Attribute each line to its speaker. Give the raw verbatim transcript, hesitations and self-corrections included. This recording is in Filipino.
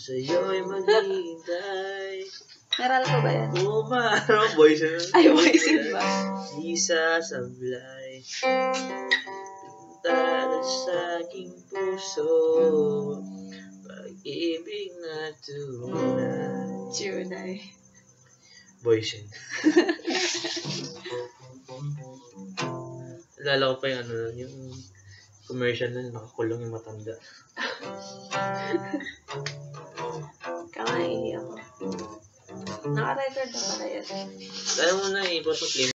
Speaker 1: sa'yo'y maghihintay.
Speaker 2: Meral ko ba yan?
Speaker 1: Umaraw, boys.
Speaker 2: Ay, boys ba?
Speaker 1: Di sasablay. Pintada sa aking puso. Pag-ibig na tunay.
Speaker 2: Tunay.
Speaker 1: Boys yun. Alala ko pa yung ano, yung commercial na nakakulong yung matanda.
Speaker 2: Kamay ako. Naka-record na pala yun.
Speaker 1: Alam mo na, ipot mo